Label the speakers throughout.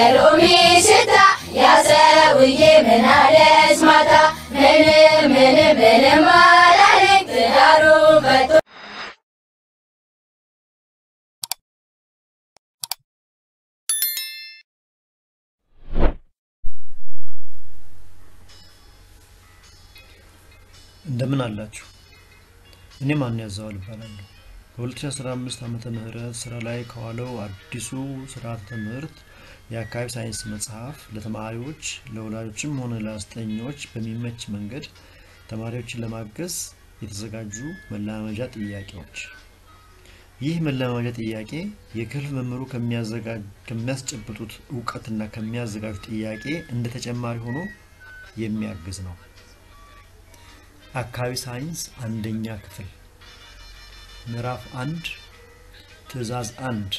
Speaker 1: የሎሚ ሽታ ያሰውዬ ምን አለች ማታ ምንም አላለኝ ትዳሩ ፈቶ
Speaker 2: እንደምን አላችሁ እኔ ማን ያዛዋል ባላለው በ2015 ዓመተ ምህረት ስራ ላይ ከዋለው አዲሱ ስርዓተ ትምህርት የአካባቢ ሳይንስ መጽሐፍ ለተማሪዎች ለወላጆችም ሆነ ለአስጠኞች በሚመች መንገድ ተማሪዎችን ለማገዝ የተዘጋጁ መለማመጃ ጥያቄዎች ይህ መለማመጃ ጥያቄ የክፍል መምህሩ ከሚያስጨብጡት ዕውቀትና ከሚያዘጋጁ ጥያቄ እንደ ተጨማሪ ሆኖ የሚያግዝ ነው አካባቢ ሳይንስ አንደኛ ክፍል ምዕራፍ 1 ትዕዛዝ 1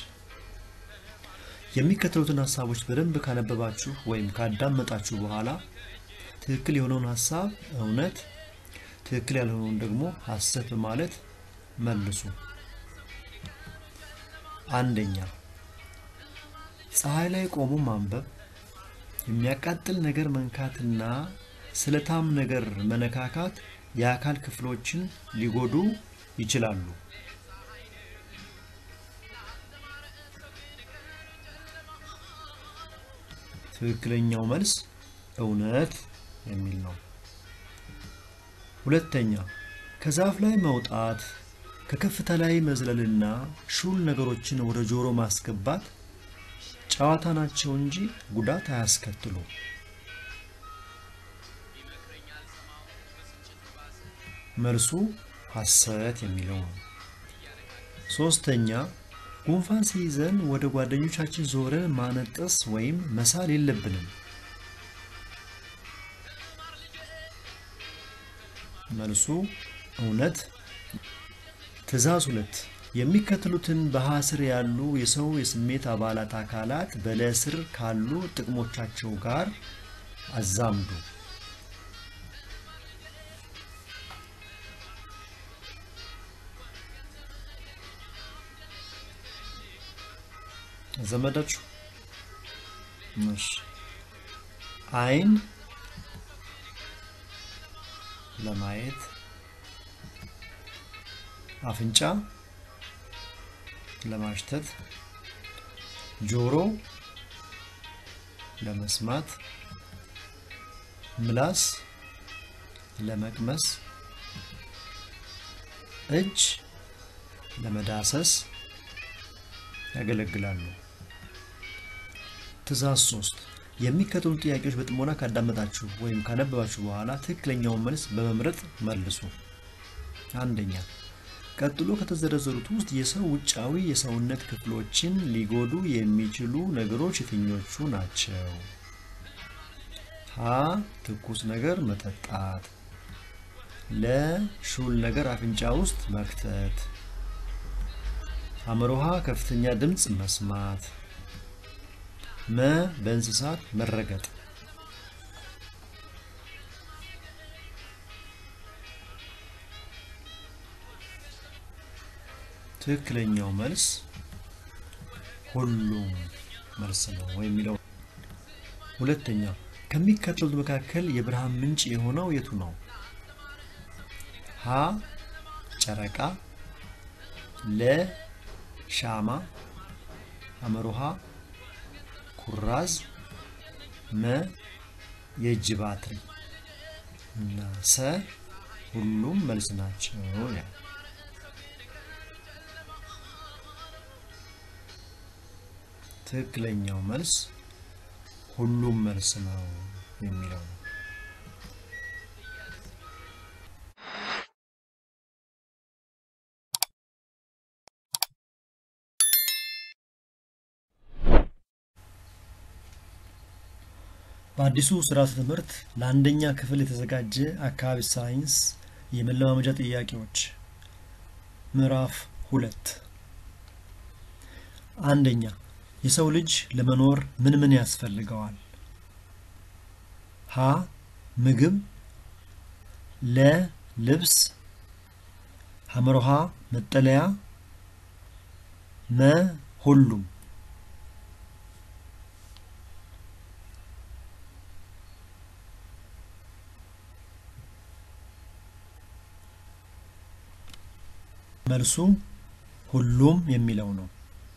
Speaker 2: የሚከተሉትን ሐሳቦች በደንብ ካነበባችሁ ወይም ካዳመጣችሁ በኋላ ትክክል የሆነውን ሐሳብ እውነት ትክክል ያልሆነውን ደግሞ ሐሰት በማለት መልሱ አንደኛ ፀሐይ ላይ ቆሞ ማንበብ የሚያቃጥል ነገር መንካትና ስለታም ነገር መነካካት የአካል ክፍሎችን ሊጎዱ ይችላሉ ትክክለኛው መልስ እውነት የሚል ነው ሁለተኛ ከዛፍ ላይ መውጣት ከከፍታ ላይ መዝለልና ሹል ነገሮችን ወደ ጆሮ ማስገባት ጨዋታ ናቸው እንጂ ጉዳት አያስከትሉም መልሱ ሐሰት የሚለው ነው ሶስተኛ ጉንፋን ሲይዘን ወደ ጓደኞቻችን ዞረን ማነጠስ ወይም መሳል የለብንም መልሱ እውነት ትዕዛዝ 2 የሚከተሉትን በሐስር ያሉ የሰው የስሜት አካላት በለስር ካሉ ጥቅሞቻቸው ጋር አዛምዱ ዘመዳችሁ እሺ አይን ለማየት አፍንጫ ለማሽተት ጆሮ ለመስማት ምላስ ለመቅመስ እጅ ለመዳሰስ ያገለግላሉ ትዕዛዝ 3 የሚከተሉት ጥያቄዎች በጥሞና ካዳመጣችሁ ወይም ካነበባችሁ በኋላ ትክክለኛውን መልስ በመምረጥ መልሱ አንደኛ ቀጥሎ ከተዘረዘሩት ውስጥ የሰው ውጫዊ የሰውነት ክፍሎችን ሊጎዱ የሚችሉ ነገሮች የትኞቹ ናቸው ሀ ትኩስ ነገር መጠጣት ለ ሹል ነገር አፍንጫ ውስጥ መክተት አመሮሃ ከፍተኛ ድምጽ መስማት መ በእንስሳት መረገጥ ትክክለኛው መልስ ሁሉም መልስ ነው የሚለው ሁለተኛ ከሚከተሉት መካከል የብርሃን ምንጭ የሆነው የቱ ነው ሀ ጨረቃ ለ ሻማ አመሮሃ ኩራዝ መ የእጅ ባትሪ እና ሰ ሁሉም መልስ ናቸው ያ ትክክለኛው መልስ ሁሉም መልስ ነው የሚለው በአዲሱ ስርዓተ ትምህርት ለአንደኛ ክፍል የተዘጋጀ አካባቢ ሳይንስ የመለማመጃ ጥያቄዎች ምዕራፍ 2 አንደኛ የሰው ልጅ ለመኖር ምን ያስፈልገዋል ሀ ምግብ ለ ልብስ ሐመሮሃ መጠለያ መ ሁሉም መልሱ ሁሉም የሚለው ነው።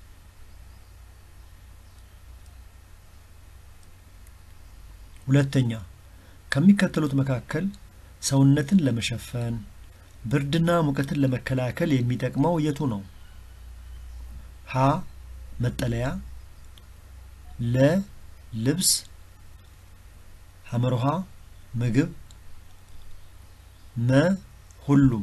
Speaker 2: ሁለተኛ ከሚከተሉት መካከል ሰውነትን ለመሸፈን ብርድና ሙቀትን ለመከላከል የሚጠቅመው የቱ ነው? ሀ መጠለያ፣ ለ ልብስ፣ ሐመርሃ ምግብ፣ መ ሁሉም።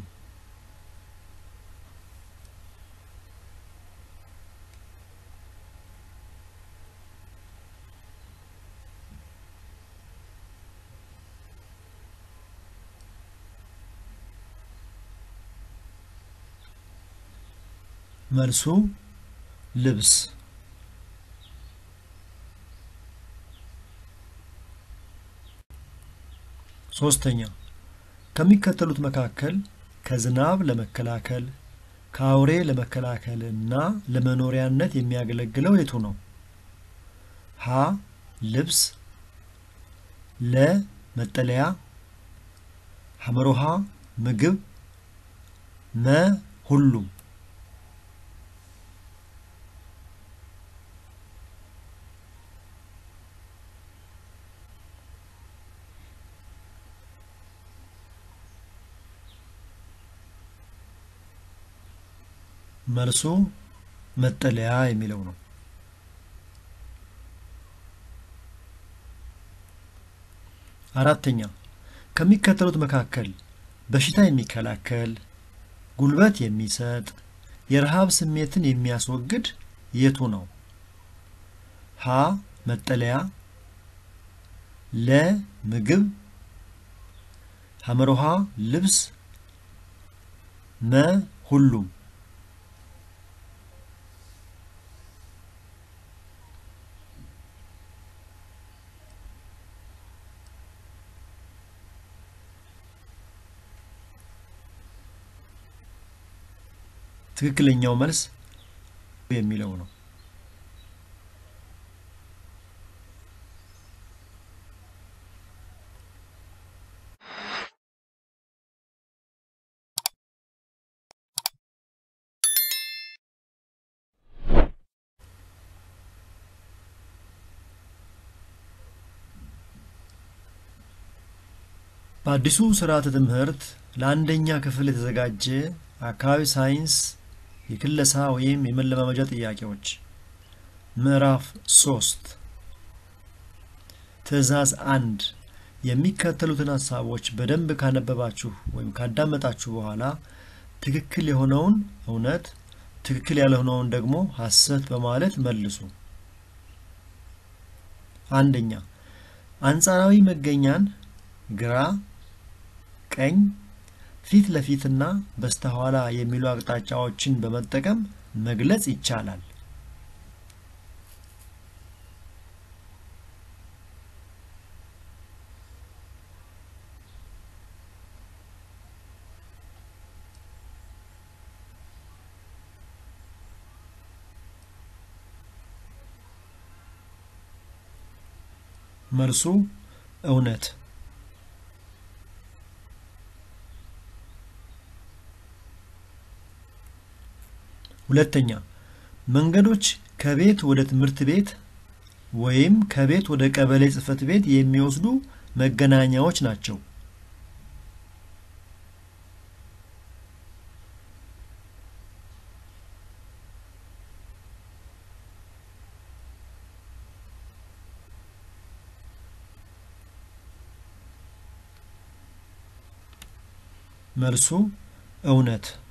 Speaker 2: መልሱ ልብስ። ሶስተኛ ከሚከተሉት መካከል ከዝናብ ለመከላከል ከአውሬ ለመከላከል እና ለመኖሪያነት የሚያገለግለው የቱ ነው? ሀ ልብስ፣ ለ መጠለያ፣ ሐመርሃ ምግብ፣ መ ሁሉም። መልሱ መጠለያ የሚለው ነው። አራተኛ ከሚከተሉት መካከል በሽታ የሚከላከል ጉልበት የሚሰጥ የረሃብ ስሜትን የሚያስወግድ የቱ ነው? ሀ መጠለያ፣ ለ ምግብ፣ ሐመርሃ ልብስ፣ መ ሁሉም። ትክክለኛው መልስ የሚለው ነው። በአዲሱ ስርዓተ ትምህርት ለአንደኛ ክፍል የተዘጋጀ አካባቢ ሳይንስ የክለሳ ወይም የመለማመጃ ጥያቄዎች ምዕራፍ 3 ትዕዛዝ 1 የሚከተሉትን ሐሳቦች በደንብ ካነበባችሁ ወይም ካዳመጣችሁ በኋላ ትክክል የሆነውን እውነት ትክክል ያልሆነውን ደግሞ ሐሰት በማለት መልሱ። አንደኛ አንጻራዊ መገኛን ግራ፣ ቀኝ፣ ፊት ለፊትና በስተኋላ የሚሉ አቅጣጫዎችን በመጠቀም መግለጽ ይቻላል። መልሱ እውነት። ሁለተኛ መንገዶች ከቤት ወደ ትምህርት ቤት ወይም ከቤት ወደ ቀበሌ ጽሕፈት ቤት የሚወስዱ መገናኛዎች ናቸው። መልሱ እውነት።